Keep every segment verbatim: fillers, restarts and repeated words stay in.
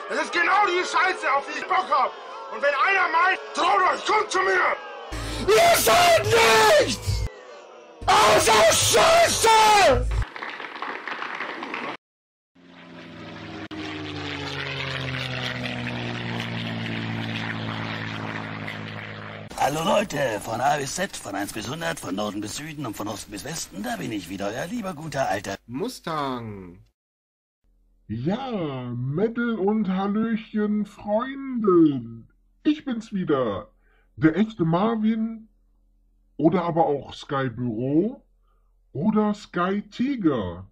Das ist genau die Scheiße, auf die ich Bock hab. Und wenn einer meint, traut euch, kommt zu mir! Ihr seid nichts! Außer Scheiße! Hallo Leute, von A bis Z, von eins bis hundert, von Norden bis Süden und von Osten bis Westen, da bin ich wieder, euer lieber guter alter Mustang. Ja, Metal und Hallöchen, Freunde. Ich bin's wieder, der echte Marvin oder aber auch Sky Büro oder Sky Tiger.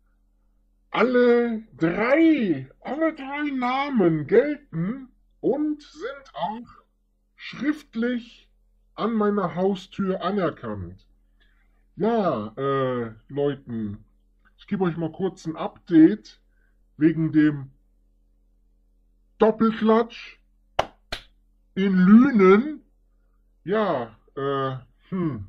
Alle drei, alle drei Namen gelten und sind auch schriftlich an meiner Haustür anerkannt. Ja, äh, Leuten, ich gebe euch mal kurz ein Update wegen dem Doppelklatsch in Lünen. Ja, äh, hm,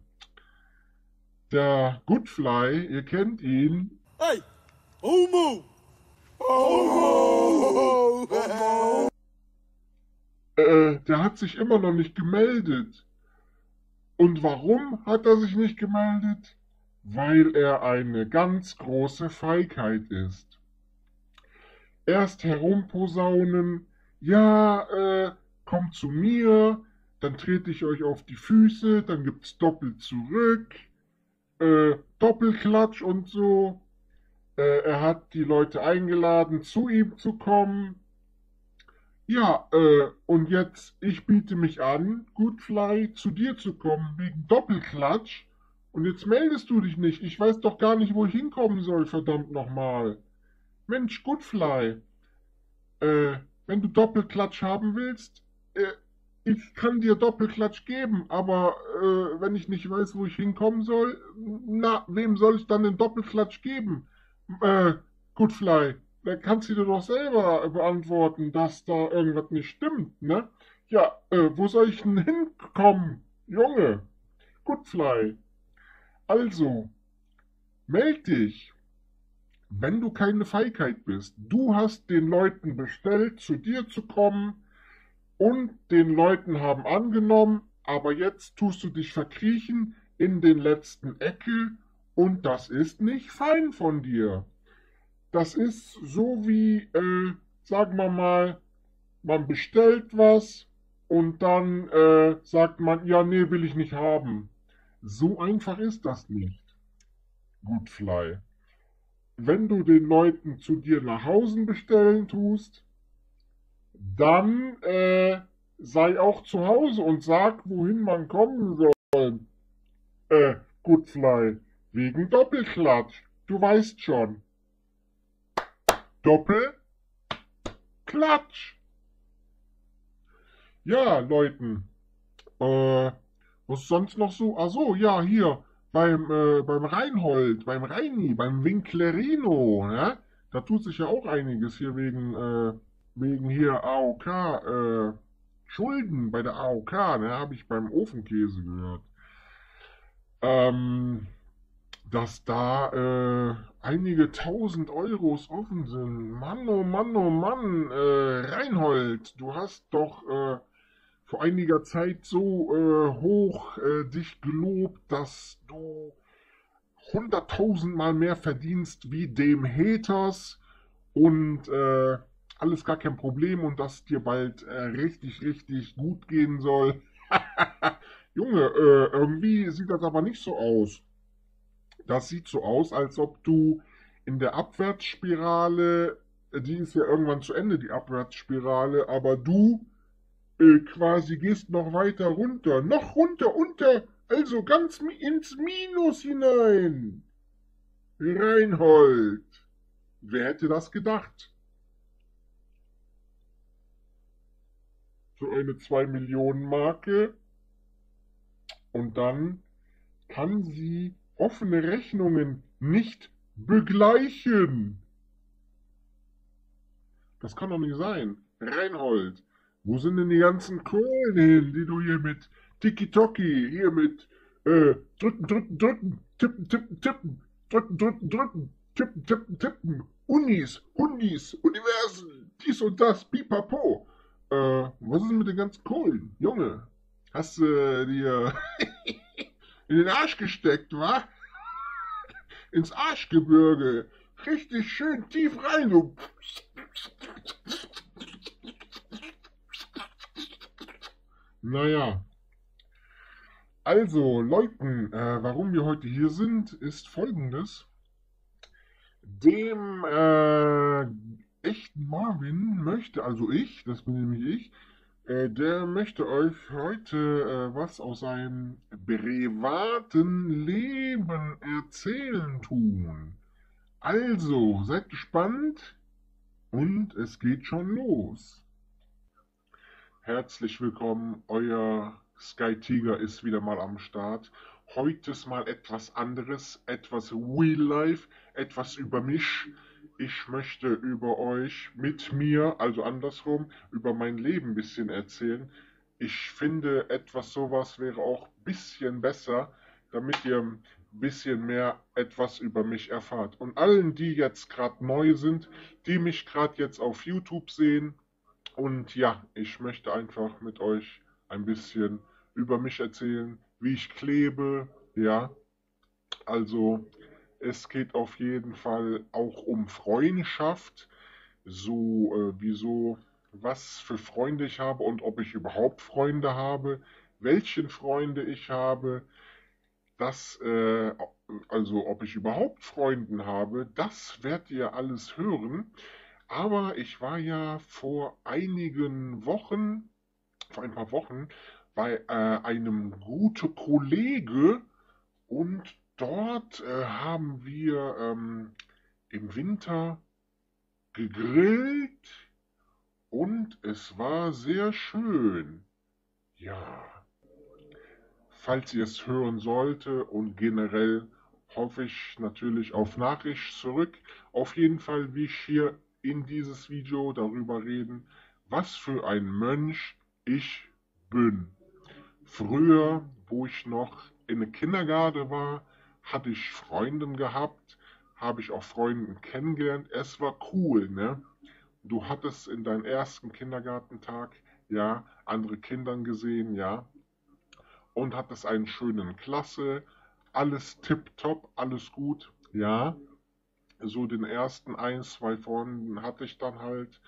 der Goodfly, ihr kennt ihn. Hey! Homo! Homo! Homo! Äh, der hat sich immer noch nicht gemeldet. Und warum hat er sich nicht gemeldet? Weil er eine ganz große Feigheit ist. Erst herumposaunen, ja, äh, kommt zu mir, dann trete ich euch auf die Füße, dann gibt's doppelt zurück, äh, Doppelklatsch und so. Äh, er hat die Leute eingeladen, zu ihm zu kommen. Ja, äh, und jetzt, ich biete mich an, Goodfly, zu dir zu kommen, wegen Doppelklatsch. Und jetzt meldest du dich nicht. Ich weiß doch gar nicht, wo ich hinkommen soll, verdammt nochmal. Mensch, Goodfly, äh, wenn du Doppelklatsch haben willst, äh, ich kann dir Doppelklatsch geben, aber äh, wenn ich nicht weiß, wo ich hinkommen soll, na, wem soll ich dann den Doppelklatsch geben? Äh, Goodfly, da kannst du dir doch selber beantworten, dass da irgendwas nicht stimmt, ne? Ja, äh, wo soll ich denn hinkommen, Junge? Goodfly. Also, meld dich, wenn du keine Feigheit bist. Du hast den Leuten bestellt, zu dir zu kommen, und den Leuten haben angenommen, aber jetzt tust du dich verkriechen in den letzten Ecke, und das ist nicht fein von dir. Das ist so wie, äh, sagen wir mal, man bestellt was und dann äh, sagt man, ja, nee, will ich nicht haben. So einfach ist das nicht. Goodfly. Wenn du den Leuten zu dir nach Hause bestellen tust, dann äh, sei auch zu Hause und sag, wohin man kommen soll. Äh, Goodfly, wegen Doppelklatsch. Du weißt schon. Doppelklatsch. Ja, Leuten. Äh, was ist sonst noch so? Ach so, ja, hier. Beim, äh, beim Reinhold, beim Reini, beim Winklerino, ja? Da tut sich ja auch einiges hier wegen, äh, wegen hier A O K, äh, Schulden bei der A O K, ne? Habe ich beim Ofenkäse gehört. Ähm, dass da äh, einige tausend Euros offen sind. Mann, oh Mann, oh Mann, äh, Reinhold, du hast doch äh, vor einiger Zeit so äh, hoch äh, dich gelobt, dass du hunderttausendmal mehr verdienst wie dem Haters und äh, alles gar kein Problem und dass dir bald äh, richtig, richtig gut gehen soll. Junge, äh, irgendwie sieht das aber nicht so aus. Das sieht so aus, als ob du in der Abwärtsspirale, die ist ja irgendwann zu Ende, die Abwärtsspirale, aber du äh, quasi gehst noch weiter runter, noch runter, unter, also ganz mi- ins Minus hinein. Reinhold, wer hätte das gedacht? So eine zwei Millionen Marke und dann kann sie offene Rechnungen nicht begleichen. Das kann doch nicht sein. Reinhold, wo sind denn die ganzen Kohlen hin, die du hier mit Tiki-Toki, hier mit äh, drücken, drücken, drücken, tippen, tippen, tippen, drücken, drücken, drücken, tippen, tippen, tippen, Unis, Hundis, Universen, dies dies und das, pipapo. Äh, was ist mit den ganzen Kohlen? Junge, hast du äh, dir in den Arsch gesteckt, wa? Ins Arschgebirge. Richtig schön tief rein, du. Naja. Also, Leuten, äh, warum wir heute hier sind, ist folgendes. Dem äh, echten Marvin möchte, also ich, das bin nämlich ich, äh, der möchte euch heute äh, was aus seinem privaten Leben erzählen tun. Also, seid gespannt und es geht schon los. Herzlich willkommen, euer Sky Tiger ist wieder mal am Start. Heute ist mal etwas anderes, etwas Real Life, etwas über mich. Ich möchte über euch, mit mir, also andersrum, über mein Leben ein bisschen erzählen. Ich finde, etwas sowas wäre auch ein bisschen besser, damit ihr ein bisschen mehr etwas über mich erfahrt. Und allen, die jetzt gerade neu sind, die mich gerade jetzt auf YouTube sehen, und ja, ich möchte einfach mit euch ein bisschen über mich erzählen, wie ich klebe, ja. Also, es geht auf jeden Fall auch um Freundschaft, so, äh, wieso, was für Freunde ich habe und ob ich überhaupt Freunde habe, welchen Freunde ich habe, das, äh, also ob ich überhaupt Freunde habe, das werdet ihr alles hören. Aber ich war ja vor einigen Wochen, vor ein paar Wochen, bei äh, einem guten Kollege und dort äh, haben wir ähm, im Winter gegrillt und es war sehr schön. Ja, falls ihr es hören sollte und generell hoffe ich natürlich auf Nachricht zurück. Auf jeden Fall, wie ich hier in dieses Video darüber reden, was für ein Mönch ich bin. Früher, wo ich noch in der Kindergarten war, hatte ich Freunde gehabt, habe ich auch Freunde kennengelernt. Es war cool, ne? Du hattest in deinem ersten Kindergartentag, ja, andere Kinder gesehen, ja, und hattest einen schönen Klasse, alles tipptopp, alles gut, ja. So den ersten ein, zwei Freunden hatte ich dann halt.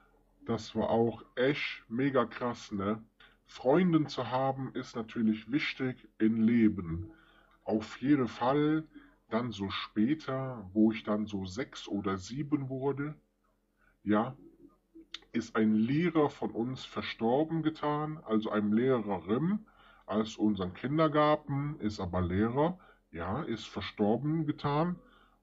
Das war auch echt mega krass, ne? Freunde zu haben ist natürlich wichtig im Leben. Auf jeden Fall dann so später, wo ich dann so sechs oder sieben wurde, ja, ist ein Lehrer von uns verstorben getan, also ein Lehrerin aus unserem Kindergarten, ist aber Lehrer, ja, ist verstorben getan.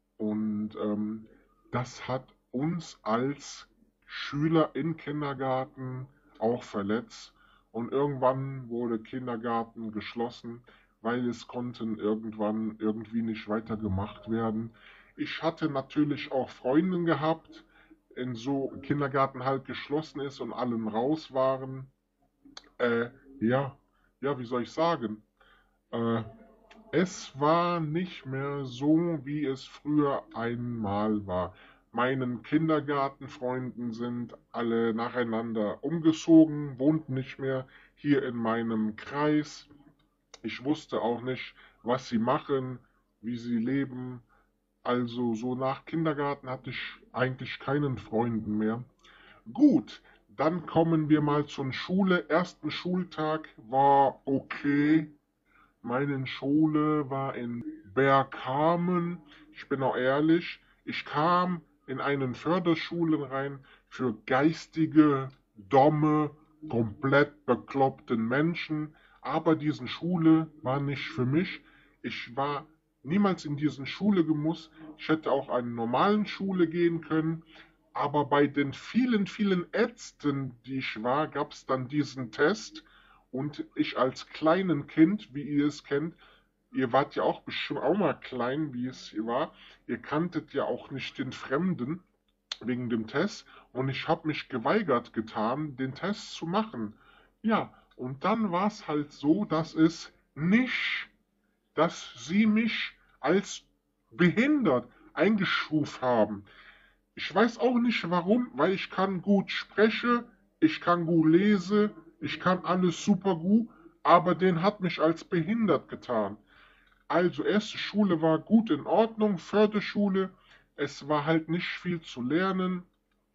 Und ähm, das hat uns als Schüler im Kindergarten auch verletzt. Und irgendwann wurde Kindergarten geschlossen, weil es konnten irgendwann irgendwie nicht weitergemacht werden. Ich hatte natürlich auch Freunde gehabt, in so Kindergarten halt geschlossen ist und allen raus waren. Äh, ja, ja, wie soll ich sagen? Äh, Es war nicht mehr so, wie es früher einmal war. Meinen Kindergartenfreunden sind alle nacheinander umgezogen, wohnten nicht mehr hier in meinem Kreis. Ich wusste auch nicht, was sie machen, wie sie leben. Also so nach Kindergarten hatte ich eigentlich keinen Freunden mehr. Gut, dann kommen wir mal zur Schule. Ersten Schultag war okay. Meine Schule war in Bergkamen. Ich bin auch ehrlich, ich kam in eine Förderschule rein für geistige, dumme, komplett bekloppten Menschen. Aber diese Schule war nicht für mich. Ich war niemals in diese Schule gemusst. Ich hätte auch eine normalen Schule gehen können. Aber bei den vielen, vielen Ärzten, die ich war, gab es dann diesen Test. Und ich als kleinen Kind, wie ihr es kennt, ihr wart ja auch bestimmt auch mal klein, wie es hier war. Ihr kanntet ja auch nicht den Fremden wegen dem Test. Und ich habe mich geweigert getan, den Test zu machen. Ja, und dann war es halt so, dass es nicht, dass sie mich als behindert eingestuft haben. Ich weiß auch nicht warum, weil ich kann gut sprechen, ich kann gut lesen, ich kann alles super gut, aber den hat mich als behindert getan. Also erste Schule war gut in Ordnung, Förderschule, es war halt nicht viel zu lernen,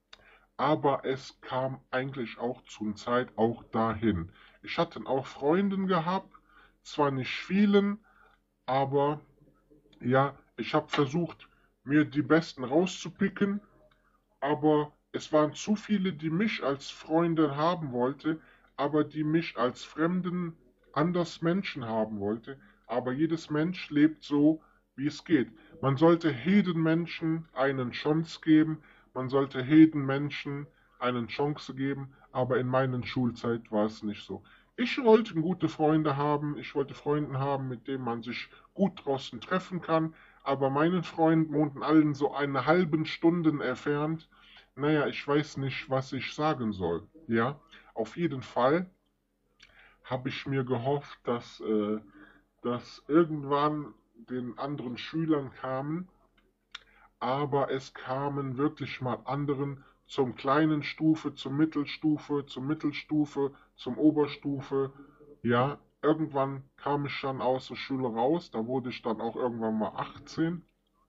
aber es kam eigentlich auch zur Zeit auch dahin. Ich hatte auch Freunde gehabt, zwar nicht vielen, aber ja, ich habe versucht, mir die Besten rauszupicken, aber es waren zu viele, die mich als Freunde haben wollte, aber die mich als fremden, anders Menschen haben wollte. Aber jedes Mensch lebt so, wie es geht. Man sollte jedem Menschen eine Chance geben, man sollte jedem Menschen eine Chance geben, aber in meiner Schulzeit war es nicht so. Ich wollte gute Freunde haben, ich wollte Freunde haben, mit denen man sich gut draußen treffen kann, aber meine Freunde wohnten allen so eine halbe Stunde entfernt. Naja, ich weiß nicht, was ich sagen soll. Ja, auf jeden Fall habe ich mir gehofft, dass, äh, dass irgendwann den anderen Schülern kamen, aber es kamen wirklich mal anderen zum kleinen Stufe, zur Mittelstufe, zur Mittelstufe, zum Oberstufe. Ja, irgendwann kam ich dann aus der Schule raus, da wurde ich dann auch irgendwann mal achtzehn.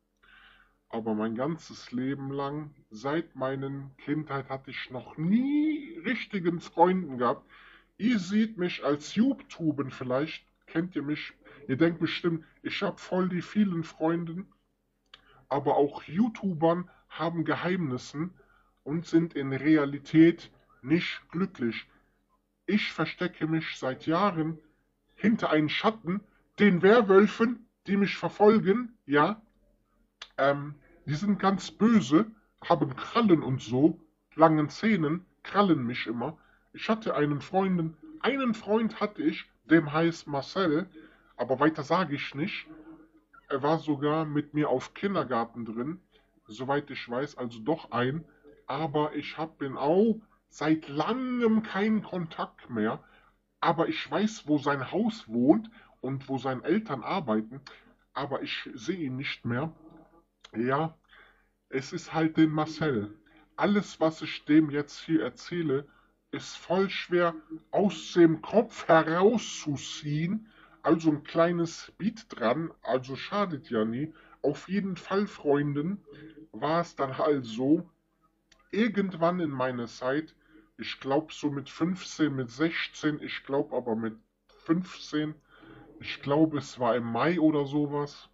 Aber mein ganzes Leben lang, seit meiner Kindheit, hatte ich noch nie richtigen Freunden gehabt. Ihr seht mich als YouTuben vielleicht, kennt ihr mich, ihr denkt bestimmt, ich habe voll die vielen Freunde, aber auch YouTubern haben Geheimnissen und sind in Realität nicht glücklich. Ich verstecke mich seit Jahren hinter einen Schatten, den Werwölfen, die mich verfolgen, ja, ähm, die sind ganz böse, haben Krallen und so, langen Zähnen, krallen mich immer. Ich hatte einen Freund, einen Freund hatte ich, dem heißt Marcel, aber weiter sage ich nicht. Er war sogar mit mir auf Kindergarten drin, soweit ich weiß, also doch ein. Aber ich habe ihn auch seit langem keinen Kontakt mehr. Aber ich weiß, wo sein Haus wohnt und wo seine Eltern arbeiten. Aber ich sehe ihn nicht mehr. Ja, es ist halt den Marcel. Alles, was ich dem jetzt hier erzähle, ist voll schwer aus dem Kopf herauszuziehen. Also ein kleines Beat dran, also schadet ja nie. Auf jeden Fall, Freunden, war es dann halt so, irgendwann in meiner Zeit, ich glaube so mit fünfzehn, mit sechzehn, ich glaube aber mit fünfzehn, ich glaube es war im Mai oder sowas,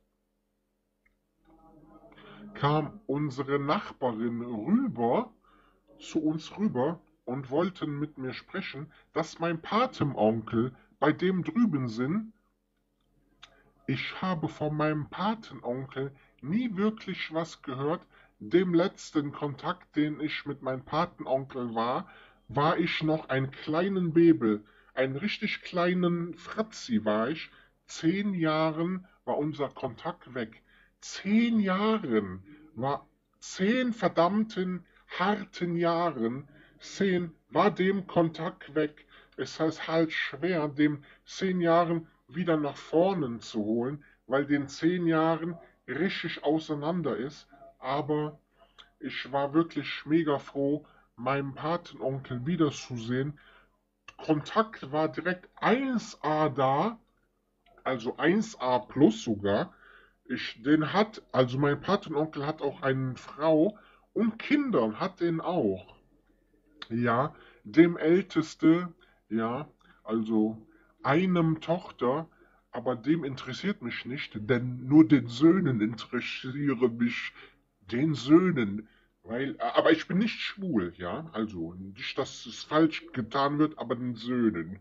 kam unsere Nachbarin rüber, zu uns rüber und wollten mit mir sprechen, dass mein Patenonkel bei dem drüben sind. Ich habe von meinem Patenonkel nie wirklich was gehört. Dem letzten Kontakt, den ich mit meinem Patenonkel war, war ich noch ein kleinen Bebel. Ein richtig kleinen Fratzi war ich. Zehn Jahren war unser Kontakt weg. Zehn Jahren war zehn verdammten, harten Jahren, zehn war dem Kontakt weg. Es ist halt schwer, dem zehn Jahren wieder nach vorne zu holen, weil den zehn Jahren richtig auseinander ist. Aber ich war wirklich mega froh, meinen Patenonkel wiederzusehen. Kontakt war direkt eins A da, also eins A plus sogar. Ich, den hat, also mein Patenonkel hat auch eine Frau und Kinder, hat den auch. Ja, dem Älteste, ja, also einem Tochter, aber dem interessiert mich nicht, denn nur den Söhnen interessieren mich, den Söhnen, weil, aber ich bin nicht schwul, ja, also nicht, dass es falsch getan wird, aber den Söhnen.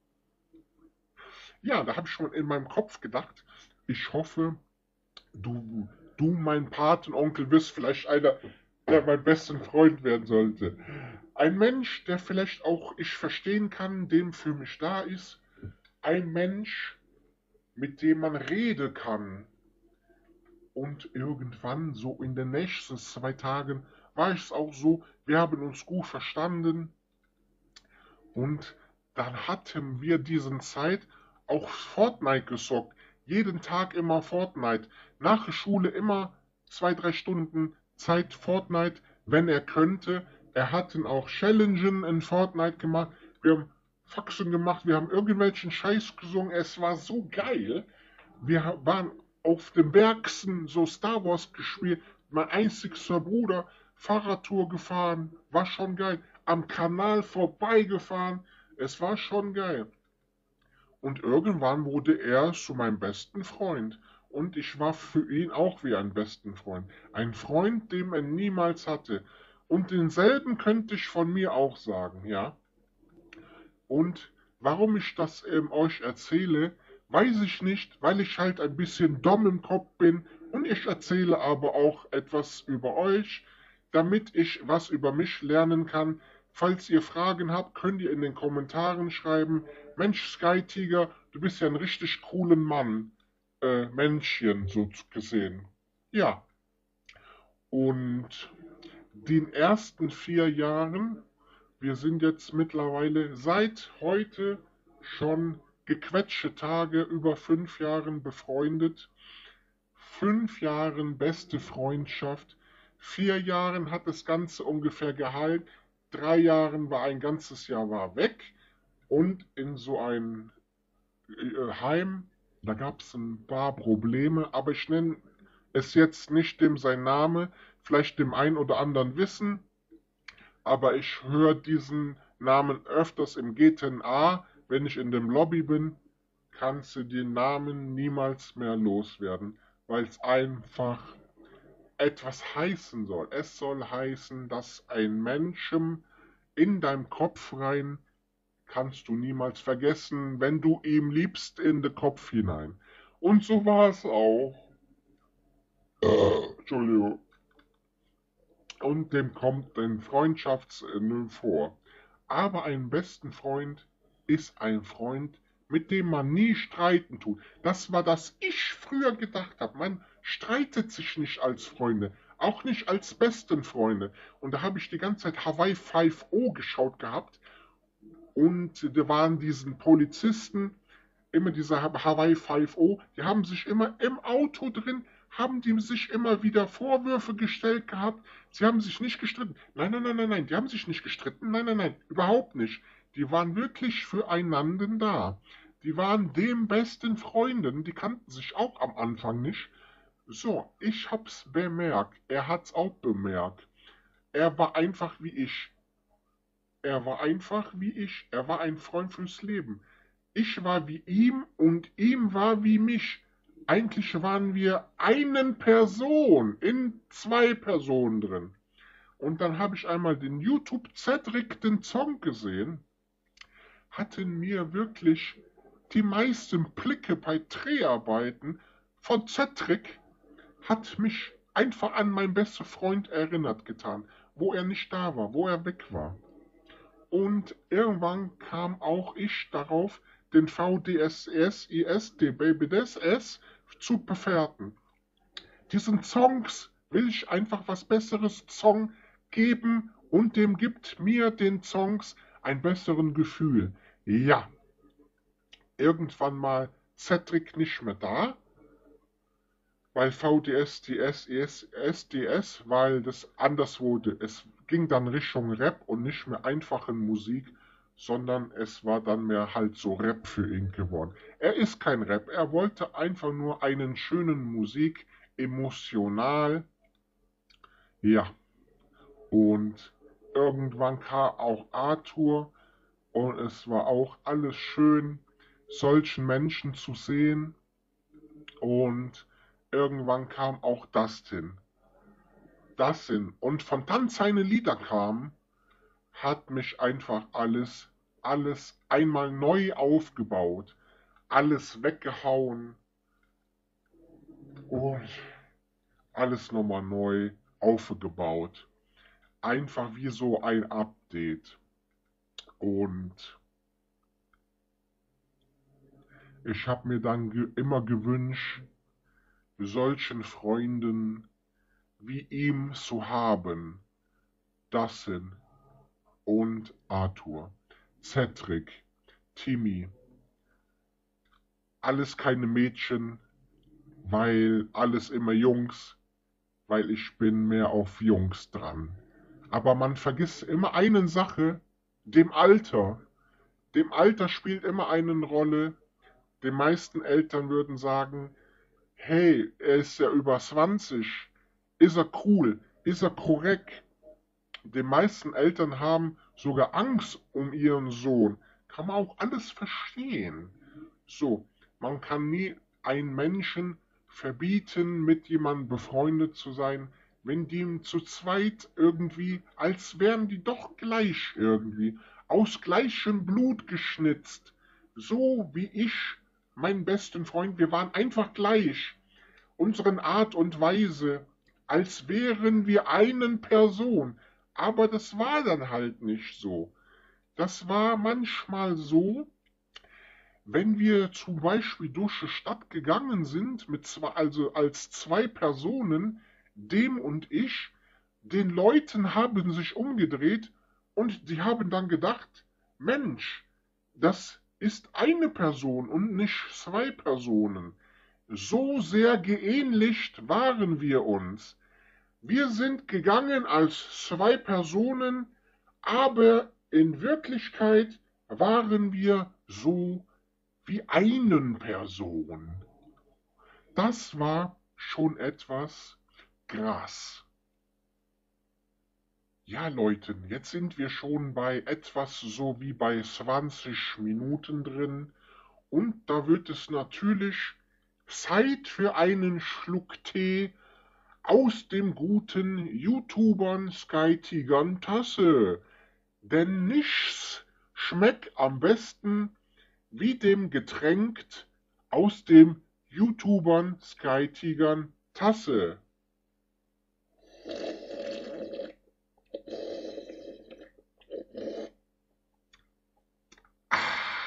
Ja, da habe ich schon in meinem Kopf gedacht, ich hoffe, Du, du, mein Patenonkel, bist vielleicht einer, der mein besten Freund werden sollte. Ein Mensch, der vielleicht auch ich verstehen kann, dem für mich da ist. Ein Mensch, mit dem man reden kann. Und irgendwann, so in den nächsten zwei Tagen, war es auch so, wir haben uns gut verstanden. Und dann hatten wir diesen Zeit auch Fortnite gezockt. Jeden Tag immer Fortnite. Nach der Schule immer zwei, drei Stunden Zeit Fortnite, wenn er könnte. Er hat auch Challengen in Fortnite gemacht. Wir haben Faxen gemacht, wir haben irgendwelchen Scheiß gesungen. Es war so geil. Wir waren auf dem Bergsten so Star Wars gespielt. Mein einzigster Bruder, Fahrradtour gefahren, war schon geil. Am Kanal vorbeigefahren, es war schon geil. Und irgendwann wurde er zu meinem besten Freund. Und ich war für ihn auch wie ein besten Freund. Ein Freund, den er niemals hatte. Und denselben könnte ich von mir auch sagen, ja. Und warum ich das ähm, euch erzähle, weiß ich nicht, weil ich halt ein bisschen dumm im Kopf bin. Und ich erzähle aber auch etwas über euch, damit ich was über mich lernen kann. Falls ihr Fragen habt, könnt ihr in den Kommentaren schreiben. Mensch, Sky Tiger, du bist ja ein richtig coolen Mann. Äh, Männchen, so gesehen. Ja. Und den ersten vier Jahren, wir sind jetzt mittlerweile seit heute schon gequetschte Tage, über fünf Jahren befreundet. Fünf Jahren beste Freundschaft. Vier Jahren hat das Ganze ungefähr gehalten. Drei Jahren war ein ganzes Jahr war weg. Und in so ein äh, Heim, da gab es ein paar Probleme, aber ich nenne es jetzt nicht dem sein Name, vielleicht dem einen oder anderen wissen, aber ich höre diesen Namen öfters im G T A, wenn ich in dem Lobby bin, kannst du den Namen niemals mehr loswerden, weil es einfach etwas heißen soll. Es soll heißen, dass ein Menschen in deinem Kopf rein kannst du niemals vergessen, wenn du ihm liebst in den Kopf hinein. Und so war es auch. Äh, Entschuldigung. Und dem kommt ein Freundschaftsnull vor. Aber ein besten Freund ist ein Freund, mit dem man nie streiten tut. Das war das ich früher gedacht habe. Man streitet sich nicht als Freunde, auch nicht als besten Freunde. Und da habe ich die ganze Zeit Hawaii fünf O geschaut gehabt. Und da waren diesen Polizisten, immer diese Hawaii fünf O, die haben sich immer im Auto drin, haben die sich immer wieder Vorwürfe gestellt gehabt. Sie haben sich nicht gestritten. Nein, nein, nein, nein, nein, die haben sich nicht gestritten. Nein, nein, nein, überhaupt nicht. Die waren wirklich füreinander da. Die waren dem besten Freunden, die kannten sich auch am Anfang nicht. So, ich hab's bemerkt. Er hat's auch bemerkt. Er war einfach wie ich. Er war einfach wie ich. Er war ein Freund fürs Leben. Ich war wie ihm und ihm war wie mich. Eigentlich waren wir eine Person in zwei Personen drin. Und dann habe ich einmal den YouTube Cedric den Song gesehen. Hatten mir wirklich die meisten Blicke bei Dreharbeiten von Cedric hat mich einfach an meinen besten Freund erinnert getan, wo er nicht da war, wo er weg war. Und irgendwann kam auch ich darauf, den V D S S I S D Baby D S S zu bewerten. Diesen Songs will ich einfach was besseres Song geben und dem gibt mir den Songs ein besseren Gefühl. Ja, irgendwann mal Cedric nicht mehr da, weil V D S D S S D S, weil das anders wurde. Es ging dann Richtung Rap und nicht mehr einfachen Musik, sondern es war dann mehr halt so Rap für ihn geworden. Er ist kein Rap, er wollte einfach nur einen schönen Musik, emotional. Ja, und irgendwann kam auch Arthur und es war auch alles schön, solchen Menschen zu sehen. Und irgendwann kam auch Dustin. Dustin. Und von dann seine Lieder kamen, hat mich einfach alles, alles einmal neu aufgebaut. Alles weggehauen. Und alles nochmal neu aufgebaut. Einfach wie so ein Update. Und ich habe mir dann ge immer gewünscht, solchen Freunden wie ihm zu haben. Dustin und Arthur, Cedric, Timmy. Alles keine Mädchen, weil alles immer Jungs. weil ich bin mehr auf Jungs dran. Aber man vergisst immer eine Sache, dem Alter. Dem Alter spielt immer eine Rolle. Die meisten Eltern würden sagen, hey, er ist ja über zwanzig, ist er cool, ist er korrekt. Die meisten Eltern haben sogar Angst um ihren Sohn. Kann man auch alles verstehen. So, man kann nie einen Menschen verbieten, mit jemandem befreundet zu sein, wenn die zu zweit irgendwie, als wären die doch gleich irgendwie, aus gleichem Blut geschnitzt. So wie ich, meinen besten Freund, wir waren einfach gleich. Unseren Art und Weise, als wären wir eine Person. Aber das war dann halt nicht so. Das war manchmal so, wenn wir zum Beispiel durch die Stadt gegangen sind, mit zwei, also als zwei Personen, dem und ich, den Leuten haben sich umgedreht und die haben dann gedacht, Mensch, das ist eine Person und nicht zwei Personen. So sehr geähnlicht waren wir uns. Wir sind gegangen als zwei Personen, aber in Wirklichkeit waren wir so wie eine Person. Das war schon etwas krass. Ja, Leute, jetzt sind wir schon bei etwas so wie bei zwanzig Minuten drin und da wird es natürlich Zeit für einen Schluck Tee aus dem guten YouTubern Sky Tigern Tasse. Denn nichts schmeckt am besten wie dem Getränk aus dem YouTubern Sky Tigern Tasse. Ah.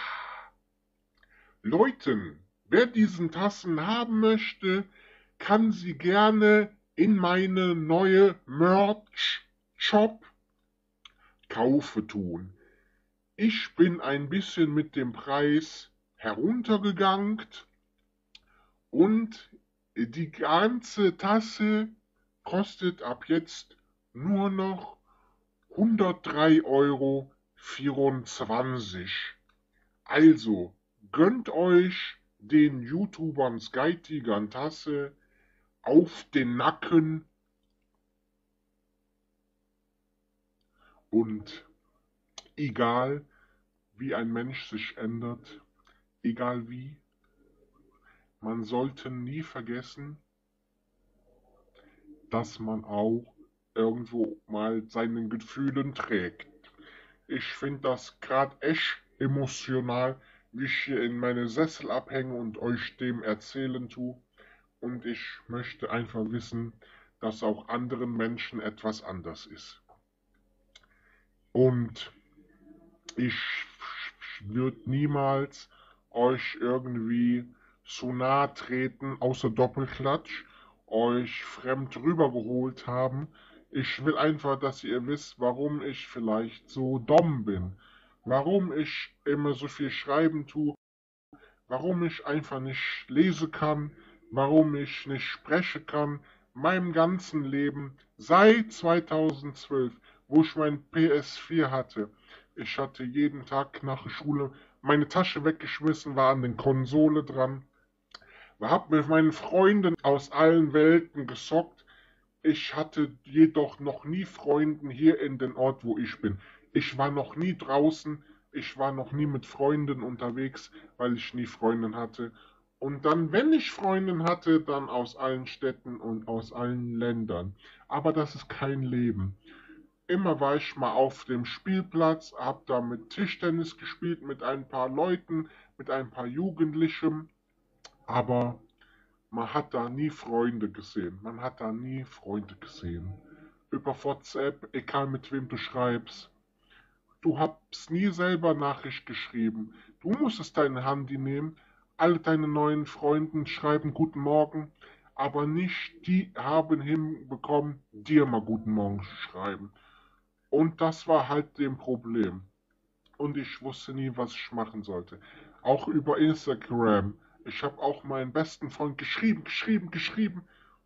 Leuten, wer diesen Tassen haben möchte, kann sie gerne in meine neue Merch-Shop Kaufe tun. Ich bin ein bisschen mit dem Preis heruntergegangen und die ganze Tasse kostet ab jetzt nur noch hundertdrei Euro vierundzwanzig. Also gönnt euch den YouTubern Sky Tigern Tasse auf den Nacken und egal wie ein Mensch sich ändert, egal wie, man sollte nie vergessen, dass man auch irgendwo mal seinen Gefühlen trägt. Ich finde das gerade echt emotional, wie ich hier in meine Sessel abhänge und euch dem erzählen tue. Und ich möchte einfach wissen, dass auch anderen Menschen etwas anders ist. Und ich würde niemals euch irgendwie zu nahe treten, außer Doppelklatsch, euch fremd rübergeholt haben. Ich will einfach, dass ihr wisst, warum ich vielleicht so dumm bin. Warum ich immer so viel schreiben tue. Warum ich einfach nicht lesen kann. Warum ich nicht sprechen kann. Meinem ganzen Leben seit zweitausendzwölf, wo ich mein P S vier hatte. Ich hatte jeden Tag nach der Schule meine Tasche weggeschmissen, war an den Konsole dran. Hab mit meinen Freunden aus allen Welten gesockt. Ich hatte jedoch noch nie Freunden hier in den Ort, wo ich bin. Ich war noch nie draußen, ich war noch nie mit Freunden unterwegs, weil ich nie Freundin hatte. Und dann, wenn ich Freundin hatte, dann aus allen Städten und aus allen Ländern. Aber das ist kein Leben. Immer war ich mal auf dem Spielplatz, hab da mit Tischtennis gespielt, mit ein paar Leuten, mit ein paar Jugendlichen. Aber man hat da nie Freunde gesehen. Man hat da nie Freunde gesehen. Über WhatsApp, egal mit wem du schreibst. Du hast nie selber Nachricht geschrieben. Du musstest dein Handy nehmen. Alle deine neuen Freunde schreiben Guten Morgen. Aber nicht die haben hinbekommen, dir mal Guten Morgen zu schreiben. Und das war halt dem Problem. Und ich wusste nie, was ich machen sollte. Auch über Instagram. Ich habe auch meinen besten Freund geschrieben, geschrieben, geschrieben.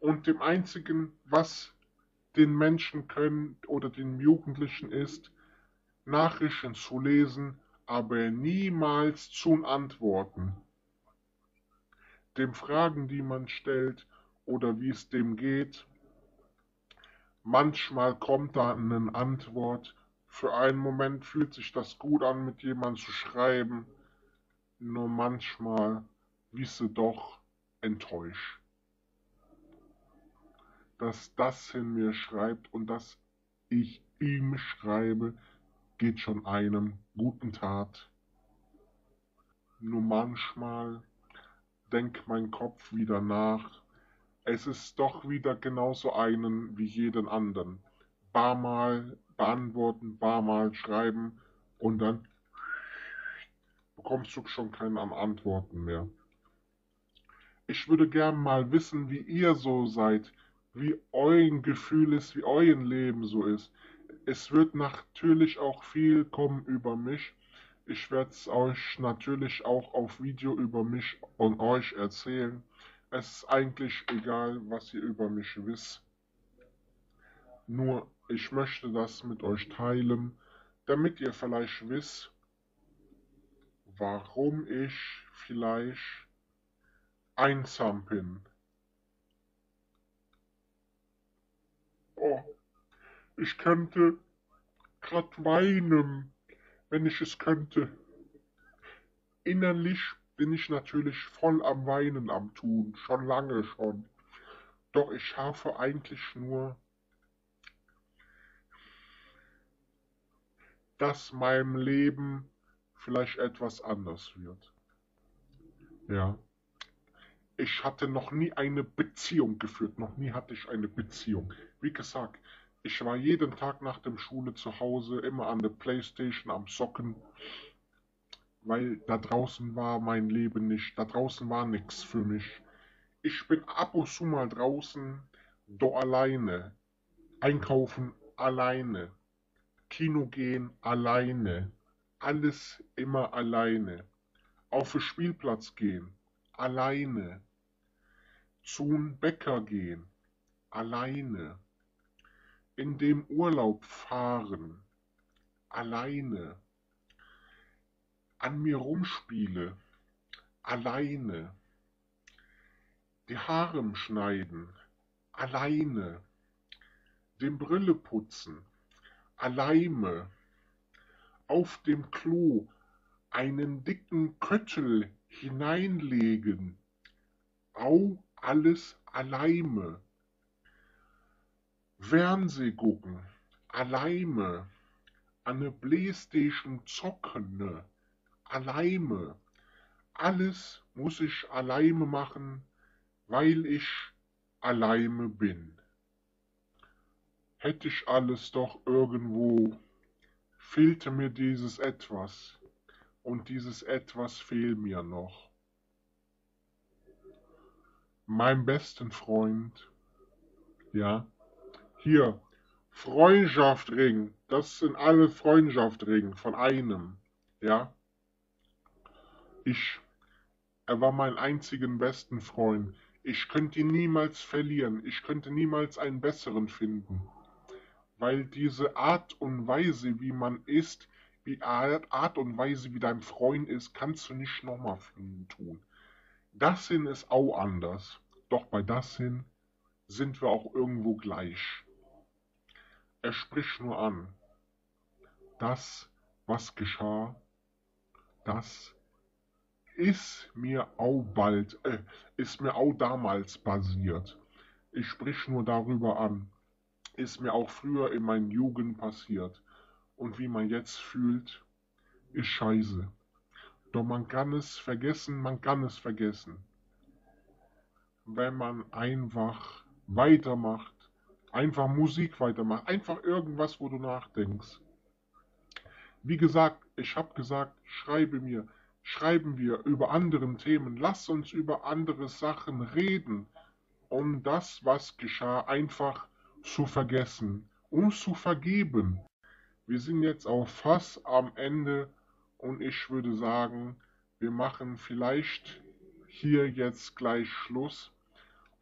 Und dem Einzigen, was den Menschen können oder den Jugendlichen ist, Nachrichten zu lesen, aber niemals zu antworten. Dem Fragen, die man stellt oder wie es dem geht, manchmal kommt da eine Antwort. Für einen Moment fühlt sich das gut an, mit jemandem zu schreiben, nur manchmal wirst du doch enttäuscht. Dass das in mir schreibt und dass ich ihm schreibe, geht schon einem guten Tat. Nur manchmal denkt mein Kopf wieder nach. Es ist doch wieder genauso einen wie jeden anderen. Barmal beantworten, barmal schreiben und dann bekommst du schon keine Antworten mehr. Ich würde gern mal wissen, wie ihr so seid, wie euer Gefühl ist, wie euer Leben so ist. Es wird natürlich auch viel kommen über mich. Ich werde es euch natürlich auch auf Video über mich und euch erzählen. Es ist eigentlich egal, was ihr über mich wisst. Nur ich möchte das mit euch teilen, damit ihr vielleicht wisst, warum ich vielleicht einsam bin. Oh, ich könnte grad weinen, wenn ich es könnte. Innerlich bin ich natürlich voll am Weinen am Tun, schon lange schon. Doch ich schaffe eigentlich nur, dass meinem Leben vielleicht etwas anders wird. Ja. Ich hatte noch nie eine Beziehung geführt, noch nie hatte ich eine Beziehung. Wie gesagt, ich war jeden Tag nach der Schule zu Hause, immer an der Playstation am Zocken, weil da draußen war mein Leben nicht, da draußen war nichts für mich. Ich bin ab und zu mal draußen, do alleine, einkaufen alleine, Kino gehen alleine, alles immer alleine, auf den Spielplatz gehen, alleine, zum Bäcker gehen, alleine, in dem Urlaub fahren, alleine, an mir rumspiele, alleine, die Haare schneiden, alleine, den Brille putzen, alleine, auf dem Klo einen dicken Köttel hineinlegen, au alles alleine, Fernseh gucken, alleine, an der Playstation zocken, alleine, alles muss ich alleine machen, weil ich alleine bin. Hätte ich alles doch irgendwo, fehlte mir dieses Etwas und dieses Etwas fehlt mir noch. Mein besten Freund, ja, hier, Freundschaftsring, das sind alle Freundschaftsring von einem, ja. Ich, er war mein einzigen besten Freund. Ich könnte ihn niemals verlieren, ich könnte niemals einen besseren finden. Weil diese Art und Weise, wie man ist, die Art und Weise, wie dein Freund ist, kannst du nicht nochmal finden tun. Das hin ist auch anders, doch bei das hin sind wir auch irgendwo gleich. Er spricht nur an. Das, was geschah, das ist mir auch bald, äh, ist mir auch damals passiert. Ich sprich nur darüber an. Ist mir auch früher in meiner Jugend passiert. Und wie man jetzt fühlt, ist scheiße. Doch man kann es vergessen, man kann es vergessen. Wenn man einfach weitermacht, einfach Musik weitermacht, einfach irgendwas, wo du nachdenkst. Wie gesagt, ich habe gesagt, schreibe mir, schreiben wir über andere Themen, lasst uns über andere Sachen reden, um das, was geschah, einfach zu vergessen, um zu vergeben. Wir sind jetzt auch fast am Ende und ich würde sagen, wir machen vielleicht hier jetzt gleich Schluss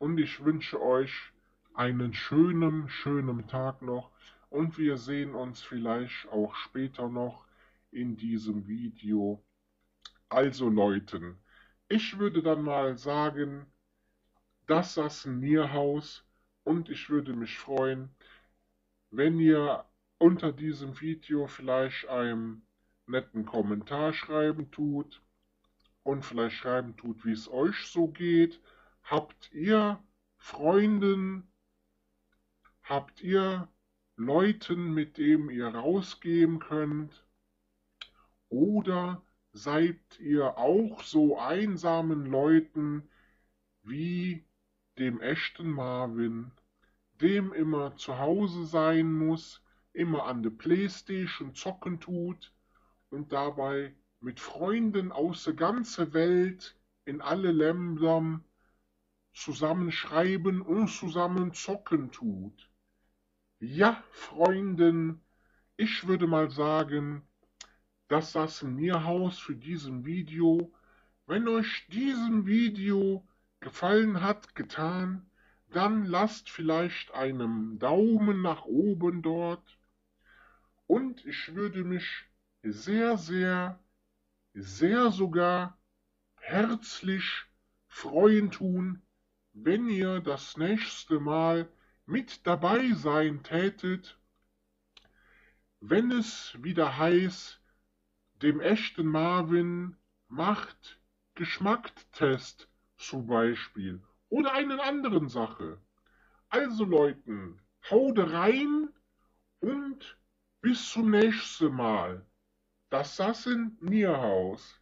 und ich wünsche euch einen schönen, schönen Tag noch und wir sehen uns vielleicht auch später noch in diesem Video. Also Leute, ich würde dann mal sagen, das ist ein Nierhaus und ich würde mich freuen, wenn ihr unter diesem Video vielleicht einen netten Kommentar schreiben tut und vielleicht schreiben tut, wie es euch so geht. Habt ihr Freunden, habt ihr Leuten, mit denen ihr rausgehen könnt? Oder seid ihr auch so einsamen Leuten wie dem echten Marvin, dem immer zu Hause sein muss, immer an der Playstation zocken tut und dabei mit Freunden aus der ganzen Welt in alle Ländern zusammenschreiben und zusammen zocken tut? Ja, Freunden, ich würde mal sagen, das ist ein Nierhaus für diesen Video. Wenn euch diesem Video gefallen hat, getan, dann lasst vielleicht einen Daumen nach oben dort. Und ich würde mich sehr, sehr, sehr sogar herzlich freuen tun, wenn ihr das nächste Mal mit dabei sein tätet, wenn es wieder heißt, dem echten Marvin macht Geschmacktest zum Beispiel oder einen anderen Sache. Also Leute, haut rein und bis zum nächsten Mal. Das ist ein Nierhaus.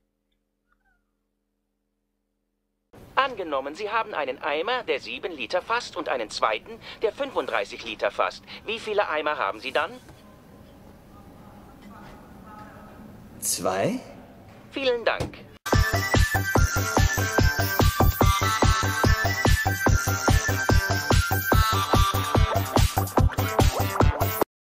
Angenommen, Sie haben einen Eimer, der sieben Liter fasst und einen zweiten, der fünfunddreißig Liter fasst. Wie viele Eimer haben Sie dann? Zwei? Vielen Dank.